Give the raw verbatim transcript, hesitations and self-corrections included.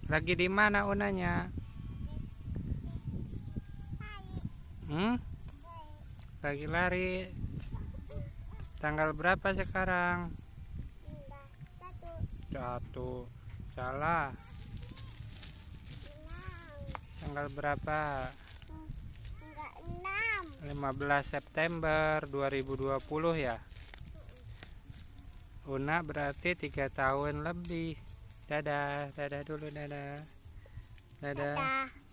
Lagi di mana Unanya? Hmm? Lagi lari. Tanggal berapa sekarang? Satu. Salah. Tanggal berapa? lima belas September dua ribu dua puluh ya. Una berarti tiga tahun lebih. Dadah, dadah dulu, dadah. Dadah. Dadah.